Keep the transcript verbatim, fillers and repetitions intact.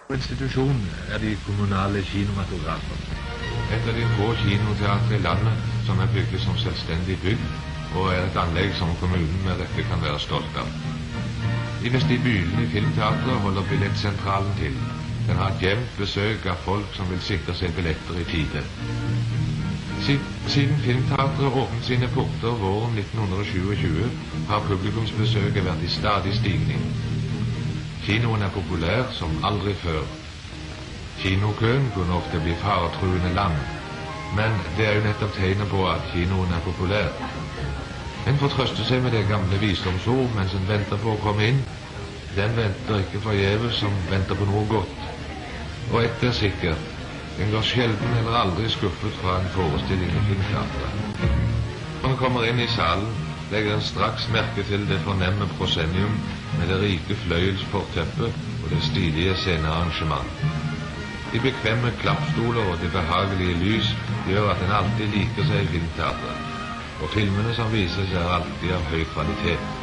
Institusjon er de kommunale kinomatografer. Et av de få kinoteatre i landet som er bygget som selvstendig bygg, og er et anlegg som kommunen med rette kan være stolt av. I vestibylen i Filmteatret holder billettsentralen til. Den har et jevnt besøk av folk som vil sikre seg billetter i tide. Siden Filmteatret åpnet sine porter våren nitten tjuesju, har publikumsbesøket vært i stadig stigning. Kinoen er populær som aldri før. Kinokøen kunne ofte bli faretruende lang, men det er jo nettopp tegnet på at kinoen er populær. En får trøste seg med det gamle visdomsord mens en venter på å komme inn. Den venter ikke forgjeves som venter på noe godt. Og ett er sikkert, en går sjelden eller aldri skuffet fra en forestilling i Filmteatret. Når en kommer inn i salen, legger en straks merke til det fornemme proscenium med det rike fløyelsforteppet og det stilige scenearrangement. De bekvemme klappstoler og det behagelige lys gjør at en alltid liker seg i Filmteatret, og filmene som vises er alltid av høy kvalitet.